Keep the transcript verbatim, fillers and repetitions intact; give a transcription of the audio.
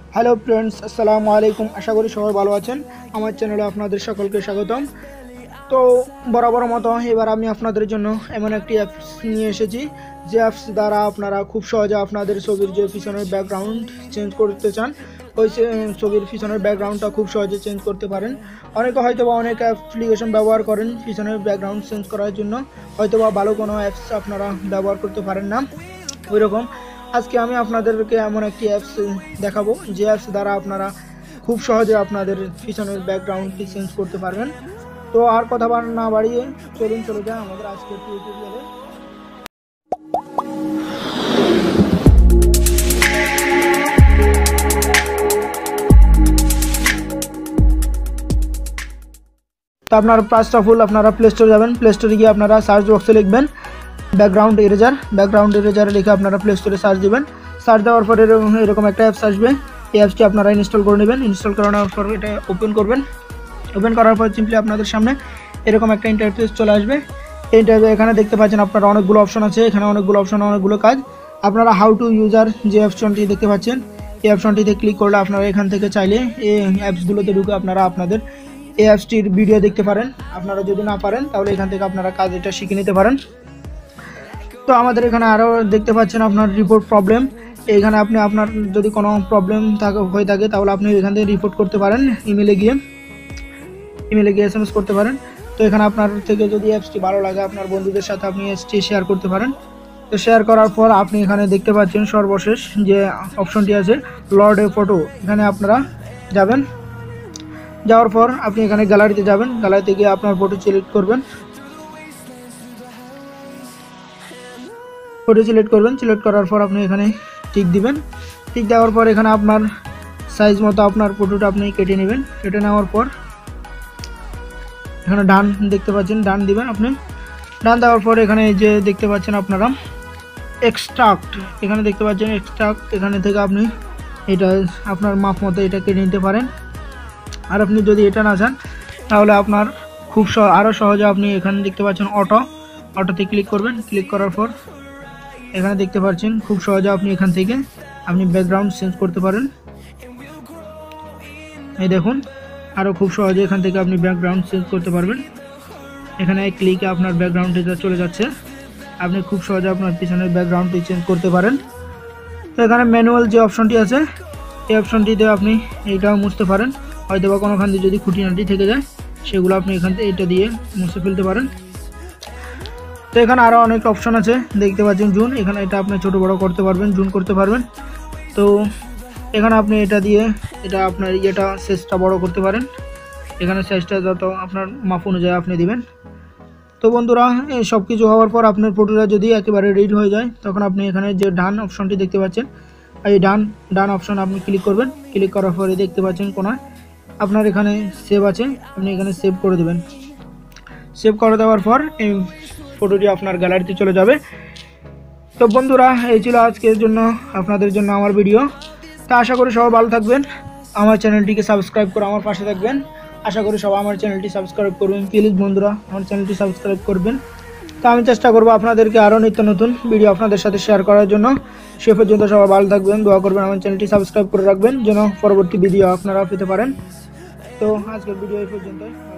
Hello friends, আসসালামু আলাইকুম। আশা করি সবাই ভালো আছেন। আমার চ্যানেলে আপনাদের সকলকে স্বাগতম। তো বরাবর মতো এবার আমি আপনাদের জন্য এমন একটি অ্যাপস নিয়ে এসেছি, যে অ্যাপস দ্বারা আপনারা খুব সহজে আপনাদের ছবির যে পিছনের ব্যাকগ্রাউন্ড চেঞ্জ করতে চান, ওই ছবির পিছনের ব্যাকগ্রাউন্ডটা খুব সহজে চেঞ্জ করতে পারেন। অনেকে হয়তো বা অনেক অ্যাপ্লিকেশন ব্যবহার করেন পিছনের ব্যাকগ্রাউন্ড চেঞ্জ করার জন্য, হয়তো বা ভালো কোনো অ্যাপস আপনারা ব্যবহার করতে পারেন না। ওই রকম আজকে আমি আপনাদেরকে এমন একটি অ্যাপস দেখাবো, যে অ্যাপস দ্বারা আপনারা খুব সহজে আপনাদের পিছনের ব্যাকগ্রাউন্ডটি চেঞ্জ করতে পারবেন। তো আর কথা না বাড়িয়ে চলুন চলে যাই আমাদের আজকের টিউটোরিয়ালে। তো আপনার ফার্স্ট অফ অল আপনারা প্লে স্টোরে যাবেন। প্লে স্টোরে গিয়ে আপনারা সার্চ বক্সে লিখবেন ব্যাকগ্রাউন্ড ইরেজার। ব্যাকগ্রাউন্ড ইরেজারে লিখে আপনারা প্লে স্টোরে সার্চ দিবেন। সার্চ দেওয়ার পরে এরকম একটা অ্যাপস আসবে। এই অ্যাপসটি আপনারা ইনস্টল করে নেবেন। ইনস্টল করানোর পর এটা ওপেন করবেন। ওপেন করার পর সিম্পলি আপনাদের সামনে এরকম একটা ইন্টারফেস চলে আসবে। এই ইন্টারফেস এখানে দেখতে পাচ্ছেন আপনারা অনেকগুলো অপশন আছে। এখানে অনেকগুলো অপশন, অনেকগুলো কাজ। আপনারা হাউ টু ইউজার যে অপশনটি দেখতে পাচ্ছেন, এই অপশনটিতে ক্লিক করলে আপনারা এখান থেকে চাইলে এই অ্যাপসগুলোতে ঢুকে আপনারা আপনাদের এই অ্যাপসটির ভিডিও দেখতে পারেন। আপনারা যদি না পারেন তাহলে এখান থেকে আপনারা কাজ এটা শিখে নিতে পারেন। তো আমাদের এখানে আরও দেখতে পাচ্ছেন আপনার রিপোর্ট প্রবলেম। এখানে আপনি আপনার যদি কোনো প্রবলেম থাকে হয়ে থাকে তাহলে আপনি এখান থেকে রিপোর্ট করতে পারেন। ইমেলে গিয়ে ইমেলে গিয়ে এস এম এস করতে পারেন। তো এখানে আপনার থেকে যদি অ্যাপসটি ভালো লাগে আপনার বন্ধুদের সাথে আপনি অ্যাপসটি শেয়ার করতে পারেন। তো শেয়ার করার পর আপনি এখানে দেখতে পাচ্ছেন সর্বশেষ যে অপশনটি আছে লোড এ ফটো, এখানে আপনারা যাবেন। যাওয়ার পর আপনি এখানে গ্যালারিতে যাবেন। গ্যালারিতে গিয়ে আপনার ফটো সিলেক্ট করবেন। ফটো সিলেক্ট করবেন। সিলেক্ট করার পর আপনি এখানে টিক দিবেন। টিক দেওয়ার পর এখানে আপনার সাইজ মতো আপনার ফটোটা আপনি কেটে নেবেন। কেটে নেওয়ার পর এখানে ডান দেখতে পাচ্ছেন, ডান দিবেন আপনি। ডান দেওয়ার পর এখানে যে দেখতে পাচ্ছেন আপনারা এক্সট্রাক্ট, এখানে দেখতে পাচ্ছেন এক্সট্রাক্ট, এখানে থেকে আপনি এটা আপনার মাপ মতো এটা কেটে নিতে পারেন। আর আপনি যদি এটা না চান তাহলে আপনার খুব আরও সহজে আপনি এখানে দেখতে পাচ্ছেন অটো, অটোতে ক্লিক করবেন। ক্লিক করার পর এখানে দেখতে পাচ্ছেন খুব সহজে আপনি এখান থেকে আপনি ব্যাকগ্রাউন্ড চেঞ্জ করতে পারেন। এই দেখুন, আরও খুব সহজে এখান থেকে আপনি ব্যাকগ্রাউন্ড চেঞ্জ করতে পারবেন। এখানে ক্লিকে আপনার ব্যাকগ্রাউন্ডটি চলে যাচ্ছে। আপনি খুব সহজে আপনার পিছনের ব্যাকগ্রাউন্ডটি চেঞ্জ করতে পারেন। তো এখানে ম্যানুয়াল যে অপশনটি আছে এই অপশনটিতে আপনি এইটাও মুছতে পারেন। হয়তো বা কোনোখান দিয়ে যদি খুঁটিনাটি থেকে যায় সেগুলো আপনি এখান থেকে এটা দিয়ে মুছে ফেলতে পারেন। তো এখানে আরও অনেক অপশন আছে দেখতে পাচ্ছেন জুন, এখানে এটা আপনি ছোট বড় করতে পারবেন, জুন করতে পারবেন। তো এখানে আপনি এটা দিয়ে এটা আপনার ইয়েটা সাইজটা বড় করতে পারেন। এখানে সাইজটা যত আপনার মাপ অনুযায়ী আপনি দিবেন। তো বন্ধুরা, এই সব কিছু হওয়ার পর আপনার ফটোটা যদি একেবারে রেডি হয়ে যায় তখন আপনি এখানে যে ডান অপশনটি দেখতে পাচ্ছেন, এই ডান ডান অপশন আপনি ক্লিক করবেন। ক্লিক করার পরে দেখতে পাচ্ছেন কোনায় আপনার এখানে সেভ আছে, আপনি এখানে সেভ করে দেবেন। সেভ করে দেওয়ার পর এই ফটোটি আপনার গ্যালারিতে চলে যাবে। তো বন্ধুরা, এই ছিল আজকের জন্য আপনাদের জন্য আমার ভিডিও। তা আশা করি সবাই ভালো থাকবেন। আমার চ্যানেলটিকে সাবস্ক্রাইব করে আমার পাশে থাকবেন। আশা করি সবাই আমার চ্যানেলটি সাবস্ক্রাইব করবেন। প্লিজ বন্ধুরা আমার চ্যানেলটি সাবস্ক্রাইব করবেন। তো আমি চেষ্টা করব আপনাদেরকে আরও নিত্য নতুন ভিডিও আপনাদের সাথে শেয়ার করার জন্য। সে পর্যন্ত সবাই ভালো থাকবেন, দোয়া করবেন, আমার চ্যানেলটি সাবস্ক্রাইব করে রাখবেন যেন পরবর্তী ভিডিও আপনারা পেতে পারেন। তো আজকের ভিডিও এই পর্যন্ত।